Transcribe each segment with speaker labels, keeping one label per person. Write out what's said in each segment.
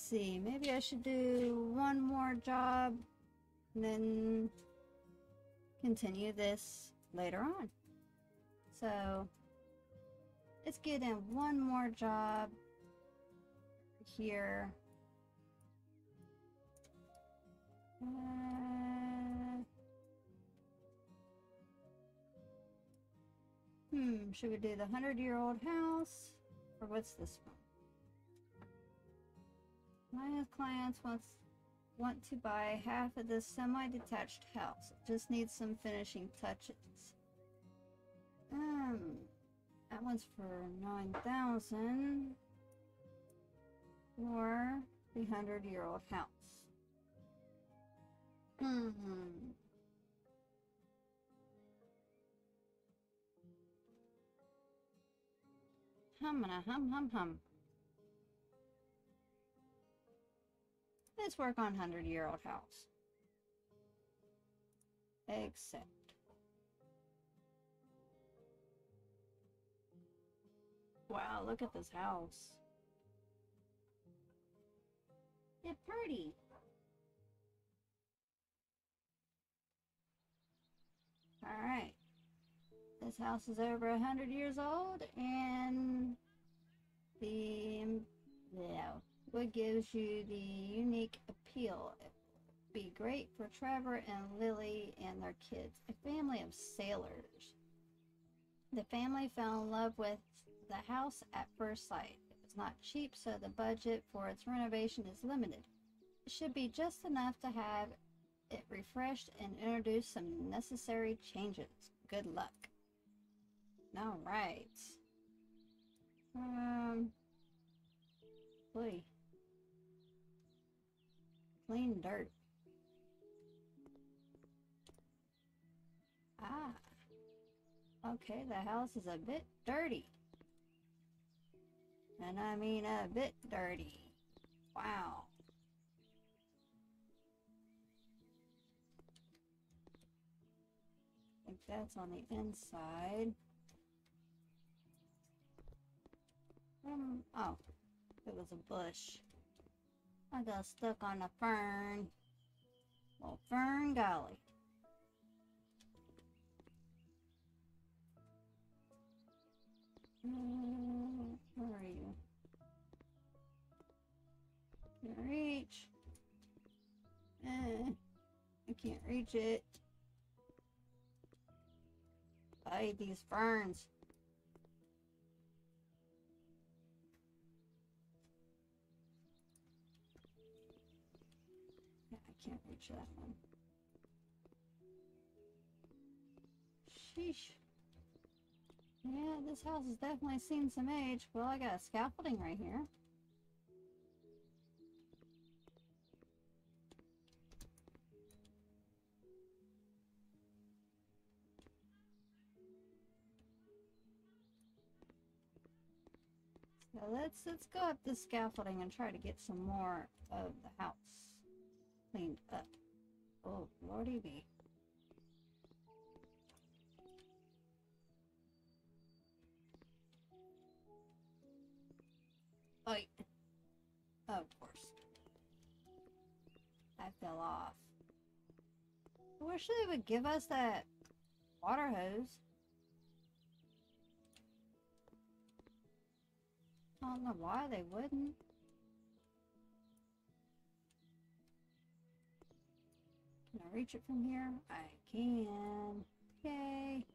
Speaker 1: see. Maybe I should do one more job and then continue this later on. So let's get in one more job here. Should we do the 100-year-old house? Or what's this one? My clients want to buy half of this semi-detached house. It just needs some finishing touches. That one's for 9,000. Or the 100-year-old house. Hum. Let's work on 100-year-old house. Accept. Wow, look at this house. It's pretty. Alright. This house is over 100 years old, and what gives you the unique appeal? It would be great for Trevor and Lily and their kids, a family of sailors. The family fell in love with the house at first sight. It was not cheap, so the budget for its renovation is limited. It should be just enough to have it refreshed and introduce some necessary changes. Good luck. All right. Boy. Clean dirt. Okay, the house is a bit dirty. And I mean a bit dirty. Wow. I think that's on the inside. Oh, it was a bush. I got stuck on a fern. Well, fern golly. Where are you? Can't reach. I can't reach it. I hate these ferns. Yeah, I can't reach that one. Sheesh. Yeah, this house has definitely seen some age. Well, I got a scaffolding right here. So let's go up the scaffolding and try to get some more of the house cleaned up. Oh, lordy be. Bite. Oh, of course. That fell off. I wish they would give us that water hose. I don't know why they wouldn't. Can I reach it from here? I can. Yay.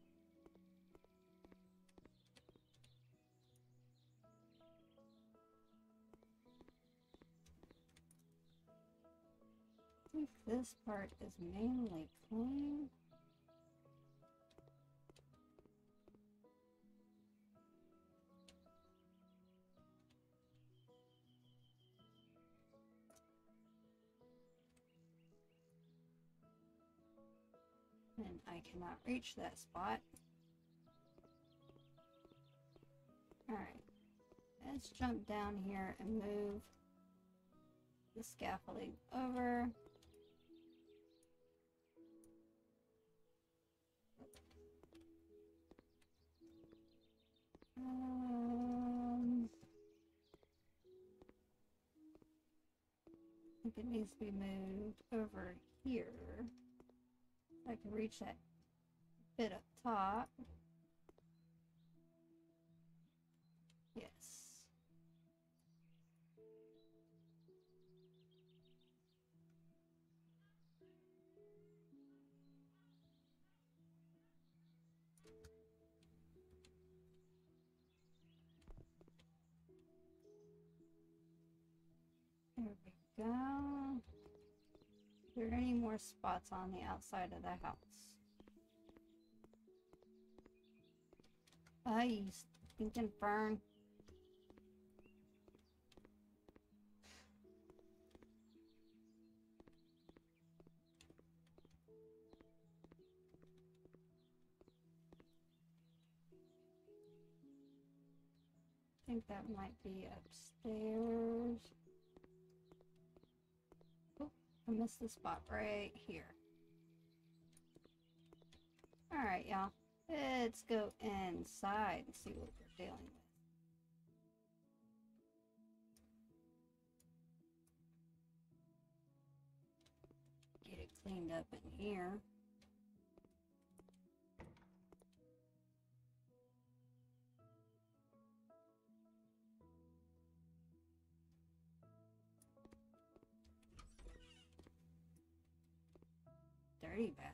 Speaker 1: I think this part is mainly clean. And I cannot reach that spot. Alright. Let's jump down here and move the scaffolding over. needs to be moved over here. I can reach that bit up top. Yes. There we go. Are there any more spots on the outside of the house? Oh, you stinking fern. I think that might be upstairs. Oh, I missed the spot right here. Alright, y'all. Let's go inside and see what we're dealing with. Get it cleaned up in here. Dirty bathroom.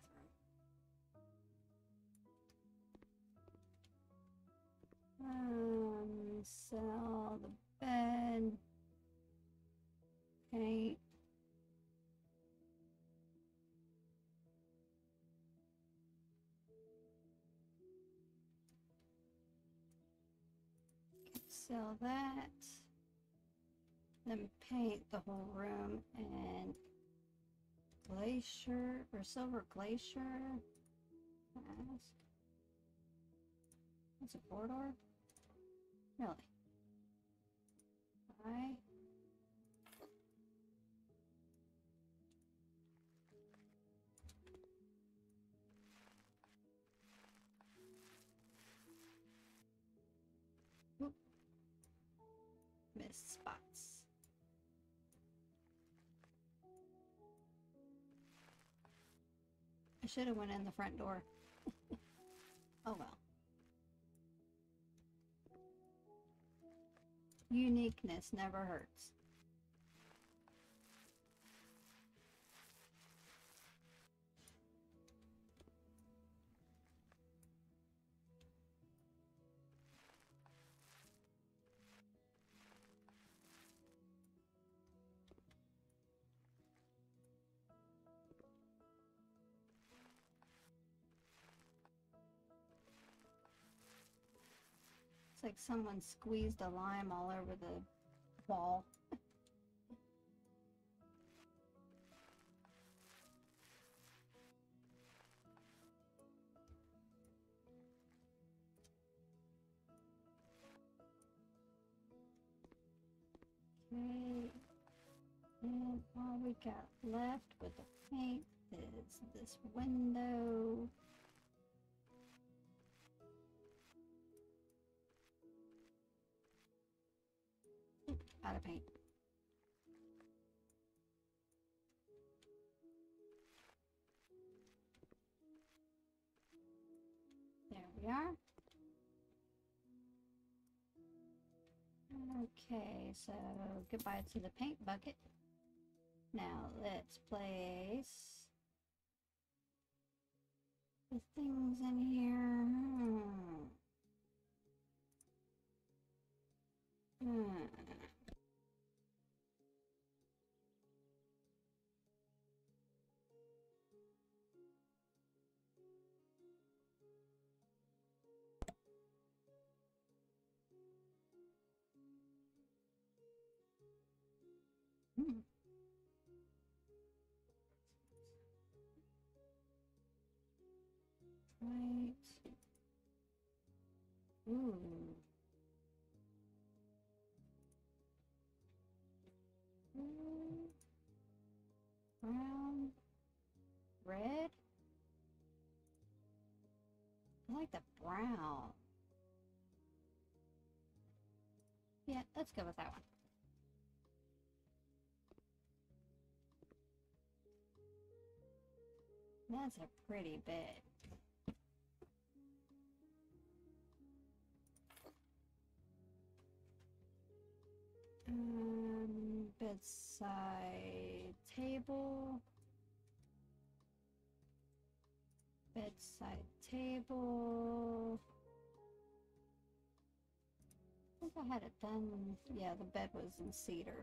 Speaker 1: Sell the bed. Paint. Sell that. Then paint the whole room and glacier or silver glacier. That's a corridor? Really? Why? Oop. Missed spots. I should have went in the front door. Oh well. Uniqueness never hurts. It's like someone squeezed a lime all over the wall. Okay. And all we got left with the paint is this window. Out of paint. There we are. Okay, so goodbye to the paint bucket. Now let's place the things in here. Right. Ooh. Brown. Red. I like the brown. Yeah, let's go with that one. That's a pretty bed. Bedside table. Bedside table. I think I had it done. Yeah, the bed was in cedar.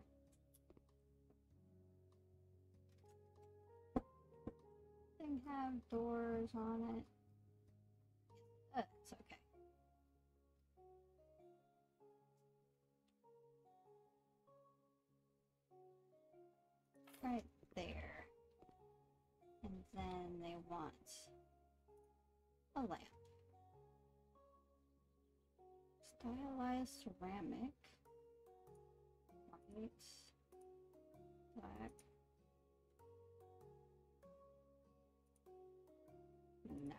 Speaker 1: Didn't have doors on it. It's okay. Right there. And then they want a lamp. Stylized ceramic. White. Black. Nah.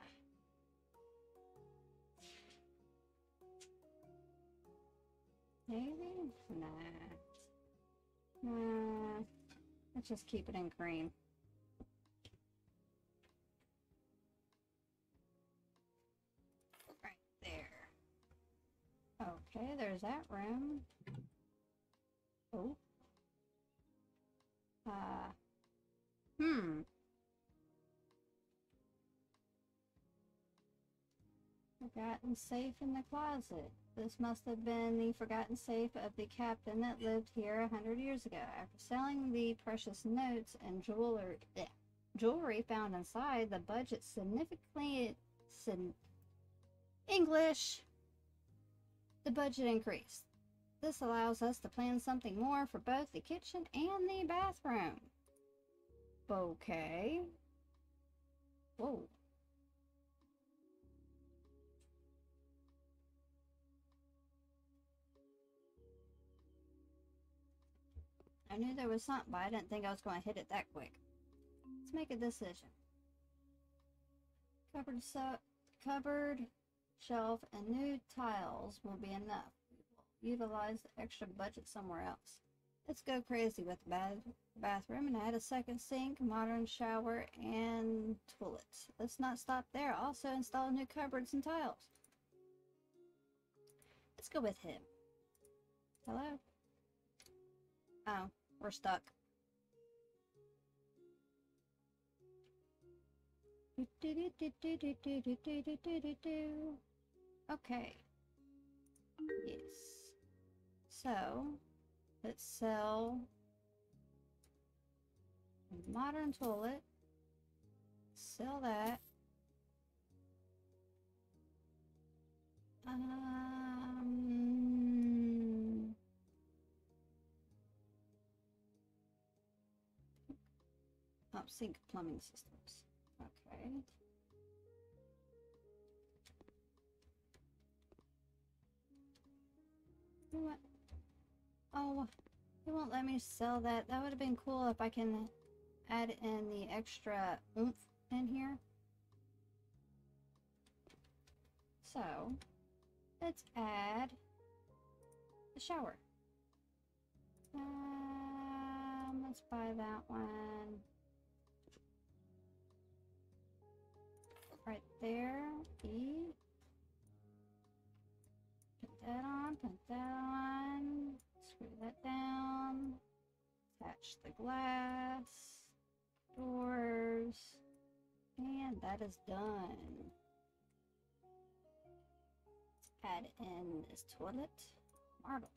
Speaker 1: Maybe? Nah. Nah. Let's just keep it in green. Right there. Okay, there's that room. Oh. Forgotten safe in the closet. This must have been the forgotten safe of the captain that lived here 100 years ago. After selling the precious notes and jewelry found inside, the budget significantly the budget increased. This allows us to plan something more for both the kitchen and the bathroom. Okay. Whoa. I knew there was something, but I didn't think I was going to hit it that quick. Let's make a decision. Cupboard, shelf, and new tiles will be enough. We will utilize the extra budget somewhere else. Let's go crazy with the bathroom and add a second sink, modern shower, and toilet. Let's not stop there. Also install new cupboards and tiles. Let's go with him. Hello? Oh, we're stuck. Okay. Yes. So, let's sell a modern toilet. Sell that. Oh, sink plumbing systems. Okay. What? Oh, it won't let me sell that. That would have been cool if I can add in the extra oomph in here. So, let's add the shower. Let's buy that one. Right there. E. Put that on, put that on. Screw that down. Attach the glass. Doors. And that is done. Let's add in this toilet. Marble.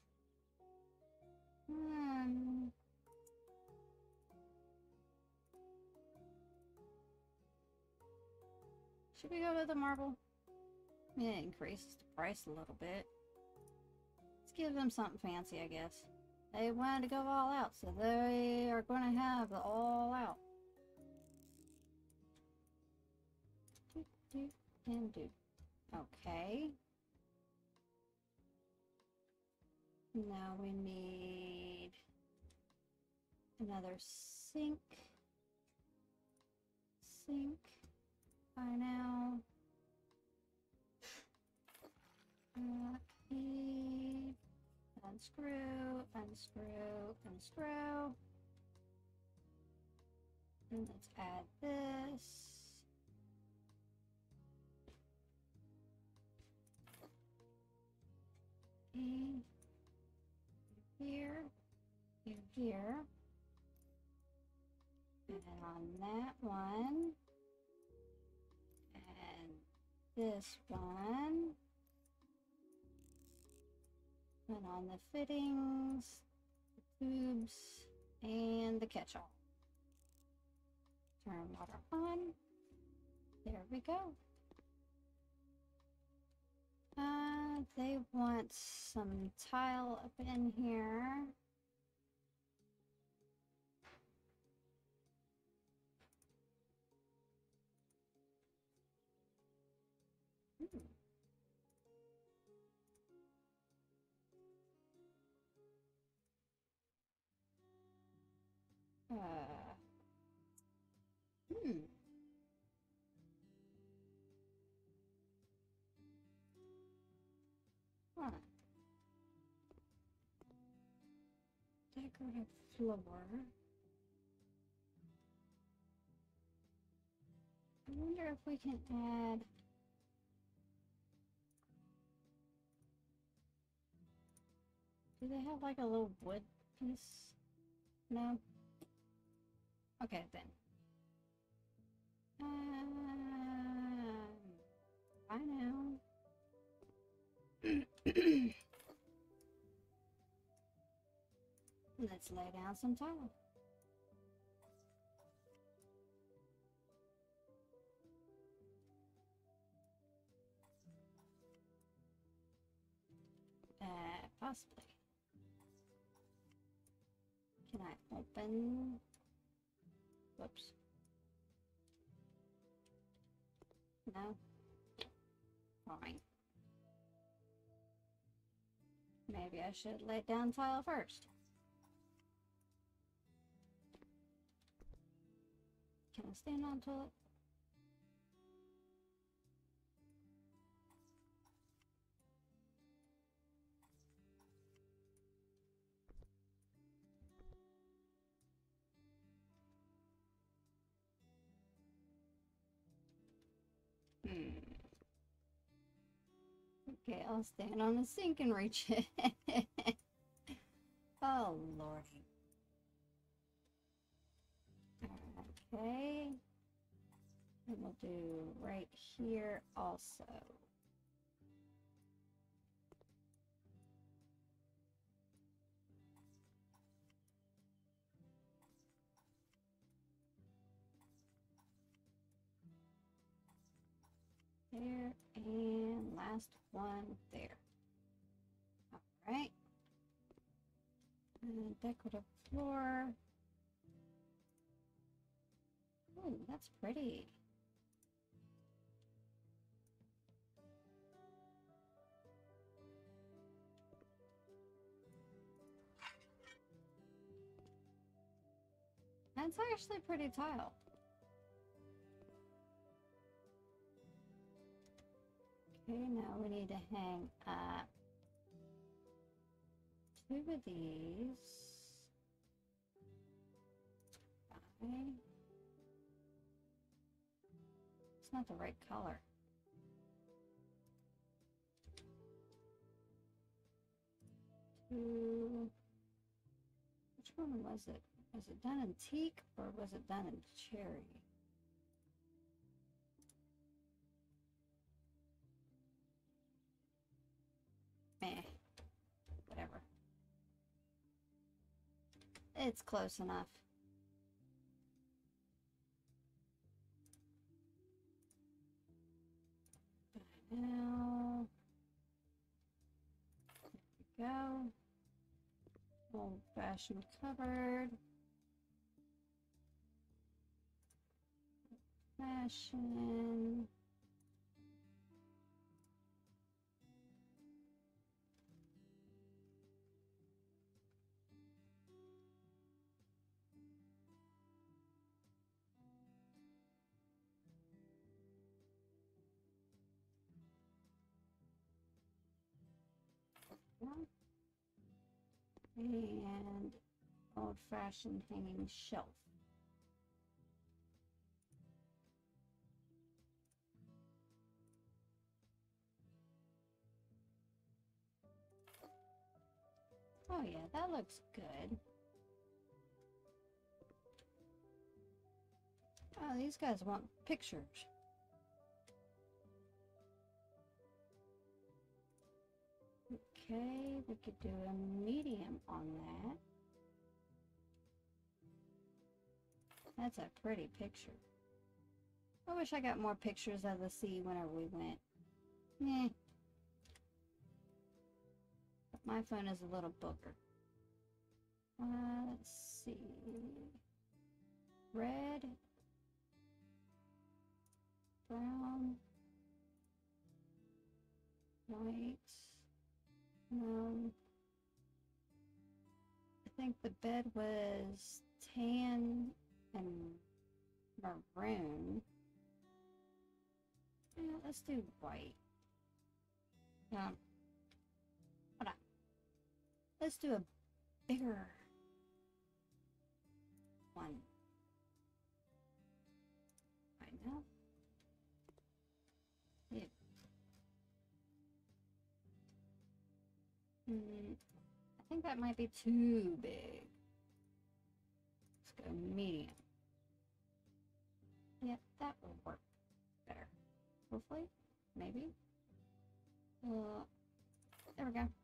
Speaker 1: Should we go with the marble? Yeah, it increases the price a little bit. Let's give them something fancy, I guess. They wanted to go all out, so they are going to have the all out. Okay. Now we need another sink. By now. Unscrew. And let's add this. here. And on that one. And this one. And on the fittings, the tubes, and the catch-all. Turn water on. There we go. They want some tile up in here. Hmm. Huh. Decorative floor. I wonder if we can add. Do they have like a little wood piece? No? Okay then. I know. Let's lay down some tile. Possibly. Can I open? Whoops. No? Fine. Maybe I should lay down tile first. Can I stand onto it? Okay, I'll stand on the sink and reach it. Oh, lordy. Okay. And we'll do right here also. There, and last one there. All right. And decorative floor. Oh, that's pretty. That's actually pretty tile. Okay, now we need to hang up 2 of these. 5. It's not the right color. 2. Which one was it? Was it done in teak or was it done in cherry? Meh. Whatever. It's close enough. Now, there we go. Old-fashioned cupboard. Fashion. And old-fashioned hanging shelf. Oh yeah, that looks good. Oh, these guys want pictures. Okay, we could do a medium on that. That's a pretty picture. I wish I got more pictures of the sea whenever we went. Meh. But my phone is a little booger. Let's see. Red. Brown. White. I think the bed was tan and maroon. Yeah, let's do white. Hold on. Let's do a bigger one. Right now. Yeah. I think that might be too big. Let's go medium. Yep, that will work better. Hopefully. Maybe. There we go.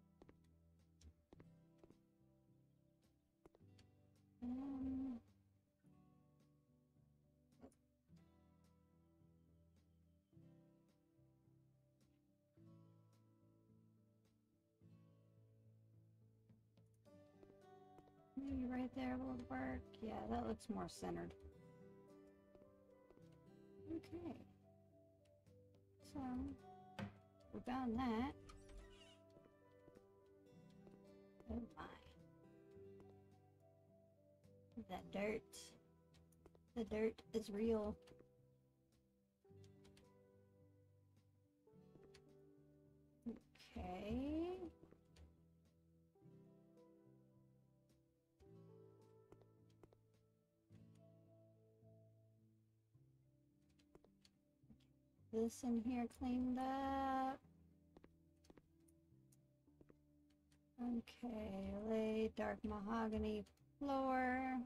Speaker 1: Maybe right there will work. Yeah, that looks more centered. Okay. So, we found that. Oh my. That dirt. The dirt is real. Okay. This in here cleaned up. Okay, lay dark mahogany floor.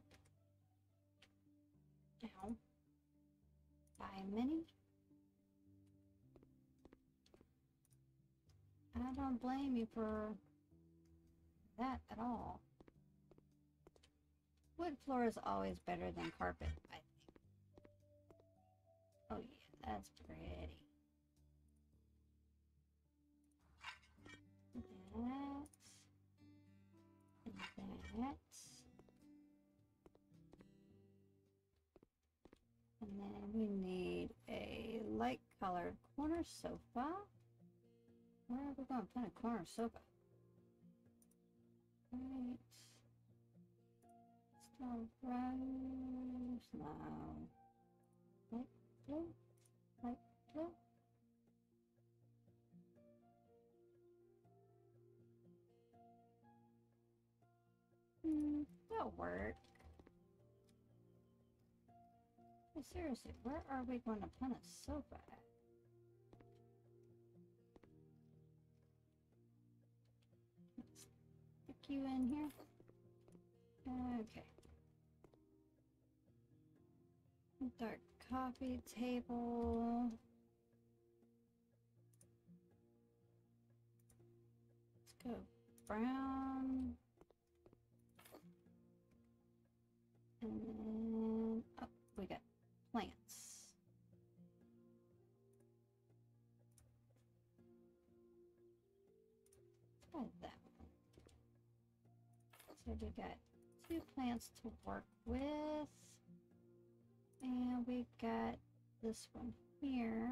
Speaker 1: Ow. By Minnie. I don't blame you for that at all. Wood floor is always better than carpet, I think. Oh yeah, that's pretty. That. And that. And then we need a light colored corner sofa. Where are we going to put a corner sofa? Right. Still rose. No. Light blue. Light blue. That'll work. Hey, seriously, where are we going to put a sofa at? Stick you in here. Okay. Dark coffee table. Let's go brown. And then, oh, we got plants. Try that one. So we got 2 plants to work with. And we got this one here.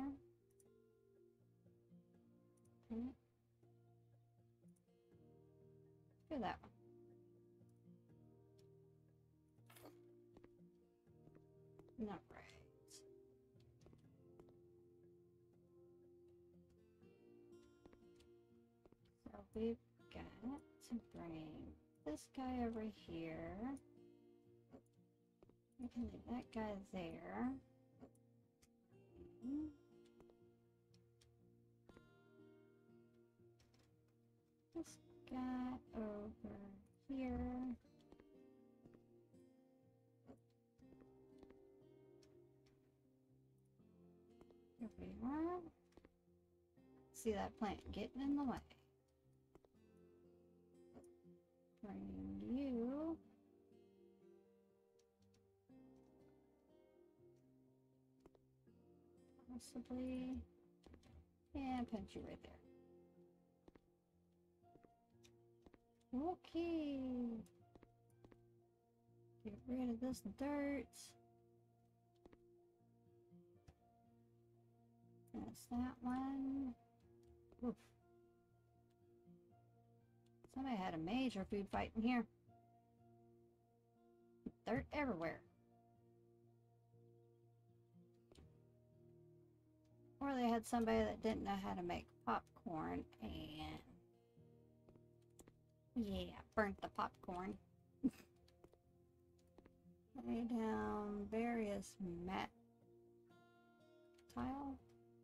Speaker 1: Okay. Do that one. Not right. So we've got to bring this guy over here. We can leave that guy there. This guy over here. Here we are. See that plant getting in the way. Bring you. Possibly. And punch you right there. Okay. Get rid of this dirt. That's that one. Oof. Somebody had a major food fight in here. Dirt everywhere. Or they had somebody that didn't know how to make popcorn and yeah, burnt the popcorn. Lay down various mat tile.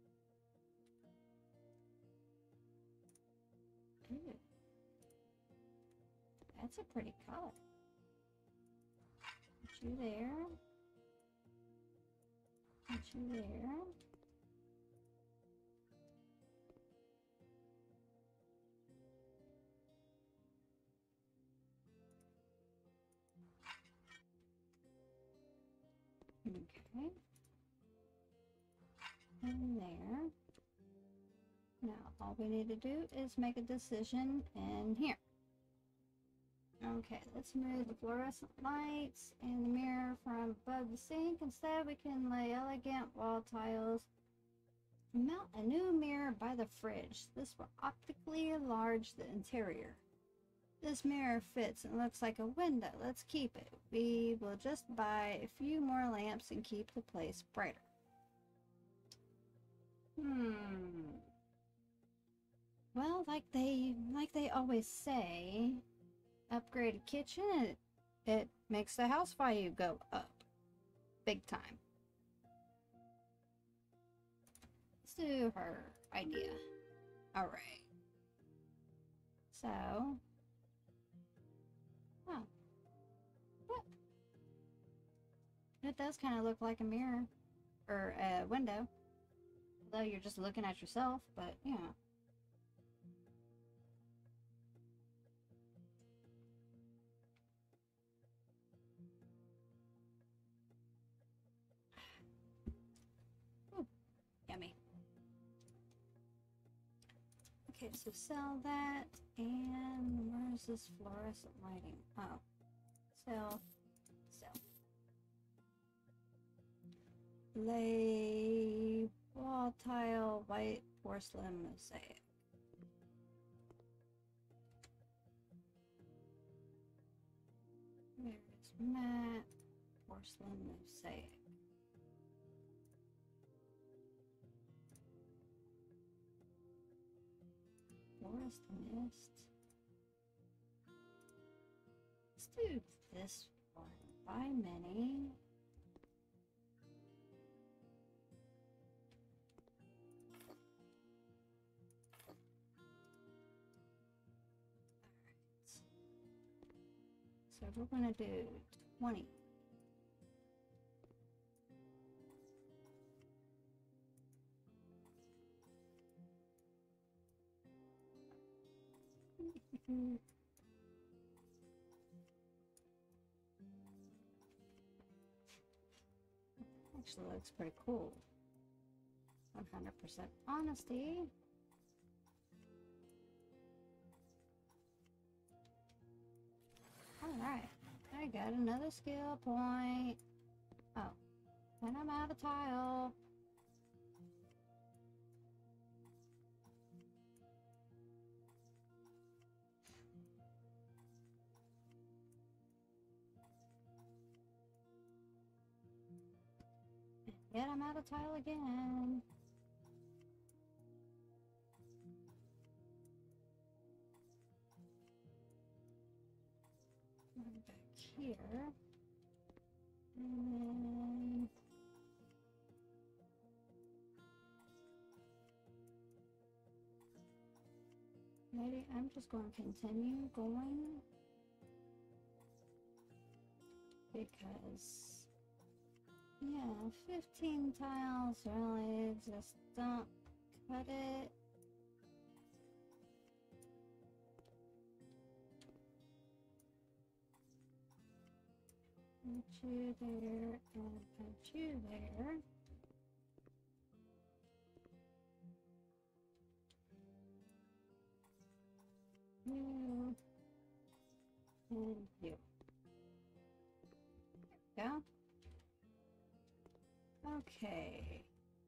Speaker 1: Ooh. That's a pretty color. Put you there. Put you there. Okay. In there. Now, all we need to do is make a decision in here. Okay, let's move the fluorescent lights and the mirror from above the sink. Instead, we can lay elegant wall tiles. Mount a new mirror by the fridge. This will optically enlarge the interior. This mirror fits and looks like a window. Let's keep it. We will just buy a few more lamps and keep the place brighter. Well, like they always say, upgrade a kitchen, it makes the house value go up. Big time. Let's do her idea. Alright. So, oh. What? It does kind of look like a mirror. Or a window. Although you're just looking at yourself, but yeah. Ooh, yummy. Okay, so sell that, and where's this fluorescent lighting? Oh, sell. Lay wall tile, white porcelain mosaic. There's matte porcelain mosaic. Forest mist. Let's do this one. Buy many. So we're going to do 20. Actually looks pretty cool. 100% honesty. Alright, I got another skill point. Oh, and I'm out of tile. Yet I'm out of tile again. Back here. And then maybe I'm just going to continue going because Yeah, 15 tiles, really, just don't cut it. Put you there, and put you there. You, and you. There we go. Okay.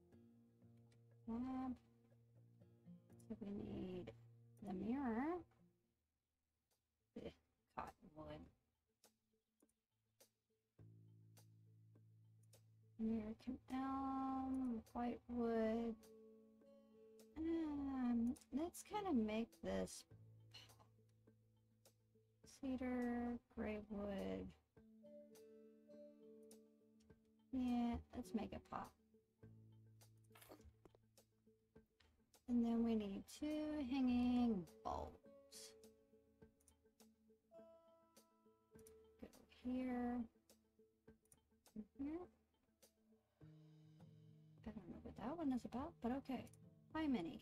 Speaker 1: Lab. So we need the mirror. Cottonwood. American elm, whitewood. Let's kind of make this cedar, gray wood. Yeah, let's make it pop. And then we need 2 hanging bulbs. Go here. And here. I don't know what that one is about, but okay. How many?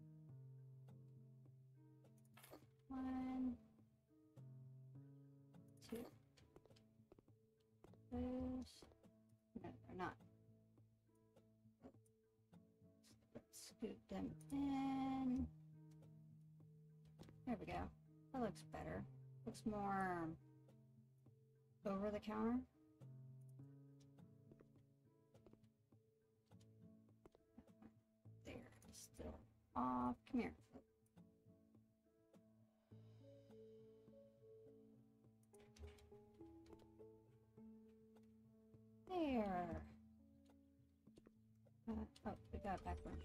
Speaker 1: 1, 2. Those. No, they're not. Let's scoot them in. There we go. That looks better. Looks more over the counter. There, still off. Come here. There. Oh, we got back room.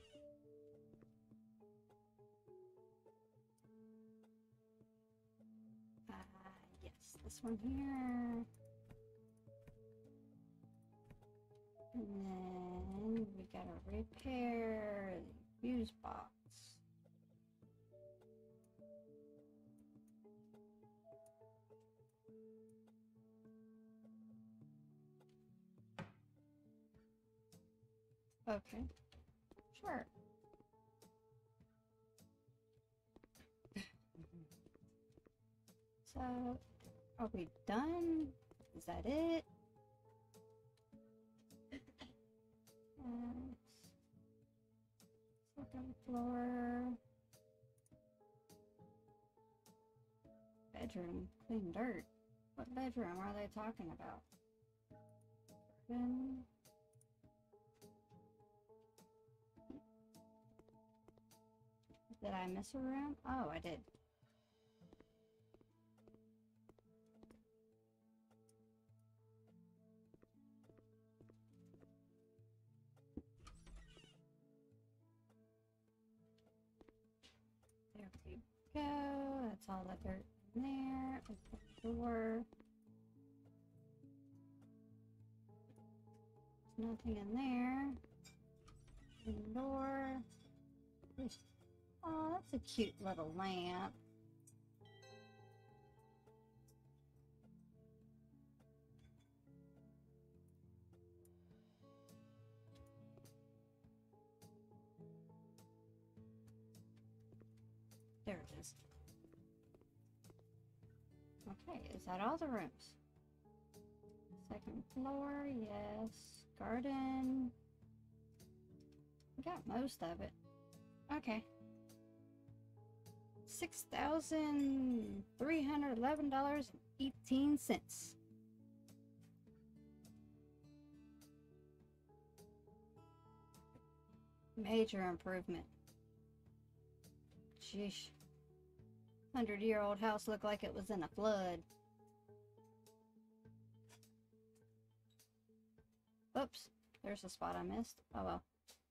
Speaker 1: Yes, this one here. And then we gotta repair the fuse box. Okay, sure. So, are we done? Is that it? Second floor. Bedroom. Clean dirt. What bedroom are they talking about? Garden. Did I miss a room? Oh, I did. There we go. That's all the dirt in there. Open the door. There's nothing in there. Open the door. Oh, that's a cute little lamp. There it is. Okay, is that all the rooms? Second floor, yes. Garden. We got most of it. Okay. $6,311.18. Major improvement. Sheesh. 100-year-old house looked like it was in a flood. Oops, there's a spot I missed. Oh well.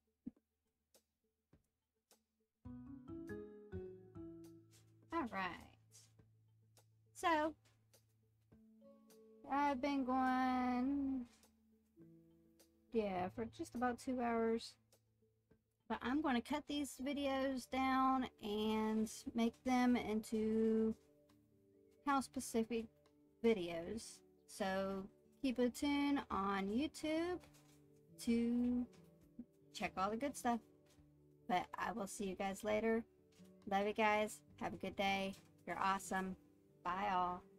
Speaker 1: Alright. So, I've been going, yeah, for just about 2 hours. But I'm going to cut these videos down and make them into house-specific videos. So keep a tune on YouTube to check all the good stuff. But I will see you guys later. Love you guys. Have a good day. You're awesome. Bye all.